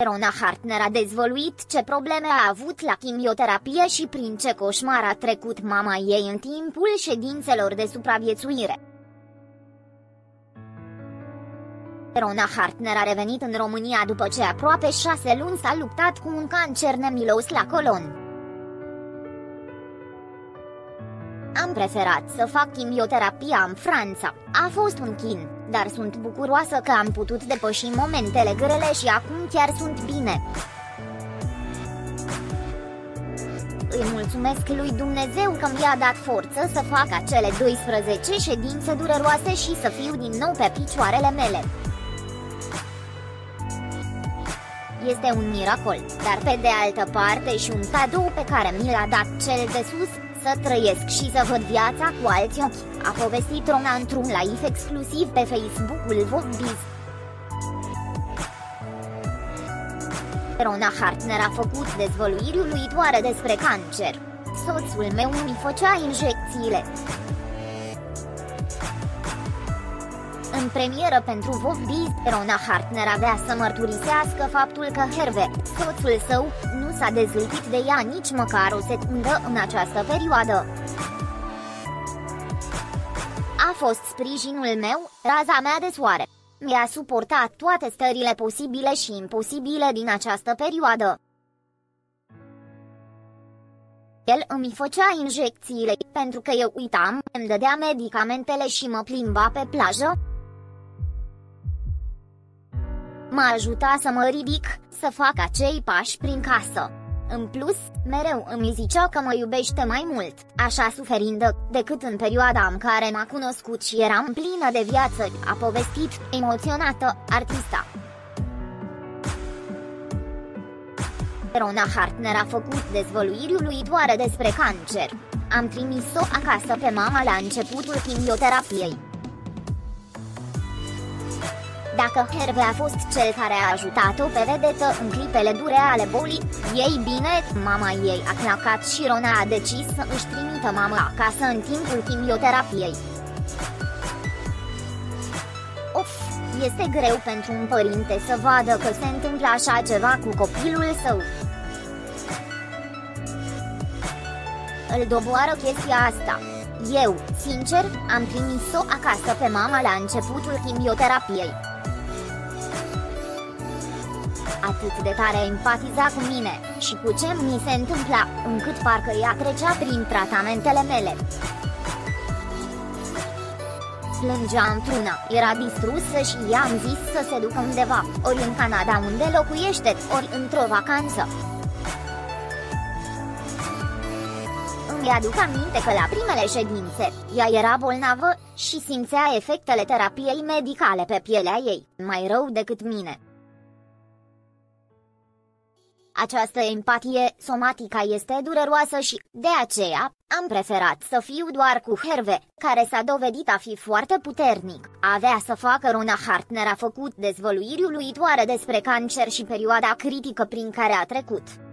Rona Hartner a dezvăluit ce probleme a avut la chimioterapie și prin ce coșmar a trecut mama ei în timpul ședințelor de supraviețuire. Rona Hartner a revenit în România după ce aproape 6 luni s-a luptat cu un cancer nemilos la colon. Am preferat să fac chimioterapia în Franța, a fost un chin, dar sunt bucuroasă că am putut depăși momentele grele și acum chiar sunt bine. Îi mulțumesc lui Dumnezeu că mi-a dat forță să fac acele 12 ședințe dureroase și să fiu din nou pe picioarele mele. Este un miracol, dar pe de altă parte și un cadou pe care mi l-a dat cel de sus, să trăiesc și să văd viața cu alți ochi, a povestit Rona într-un live exclusiv pe Facebook-ul VogBiz. Rona Hartner a făcut dezvăluiri uluitoare despre cancer. Soțul meu mi făcea injecțiile. În premieră pentru VogBiz, Rona Hartner avea să mărturisească faptul că Hervé, soțul său, nu s-a dezlipit de ea nici măcar o secundă în această perioadă. A fost sprijinul meu, raza mea de soare. Mi-a suportat toate stările posibile și imposibile din această perioadă. El îmi făcea injecțiile, pentru că eu uitam, îmi dădea medicamentele și mă plimba pe plajă. Mă ajuta să mă ridic, să fac acei pași prin casă. În plus, mereu îmi zicea că mă iubește mai mult, așa suferindă, decât în perioada în care m-a cunoscut și eram plină de viață, a povestit, emoționată, artista. Rona Hartner a făcut dezvăluiri uluitoare despre cancer. Am trimis-o acasă pe mama la începutul chimioterapiei. Dacă Hervé a fost cel care a ajutat-o pe vedetă în clipele dure ale bolii, ei bine, mama ei a clacat și Rona a decis să își trimită mama acasă în timpul chimioterapiei. Of, este greu pentru un părinte să vadă că se întâmplă așa ceva cu copilul său. Îl doboară chestia asta. Eu, sincer, am trimis-o acasă pe mama la începutul chimioterapiei. Atât de tare empatiza cu mine, și cu ce mi se întâmpla, încât parcă ea trecea prin tratamentele mele. Plângea într-una, era distrusă și i-am zis să se ducă undeva, ori în Canada unde locuiește, ori într-o vacanță. Îmi aduc aminte că la primele ședințe, ea era bolnavă și simțea efectele terapiei medicale pe pielea ei, mai rău decât mine. Această empatie somatică este dureroasă și, de aceea, am preferat să fiu doar cu Hervé, care s-a dovedit a fi foarte puternic. Avea să facă. Rona Hartner a făcut dezvăluiri uluitoare despre cancer și perioada critică prin care a trecut.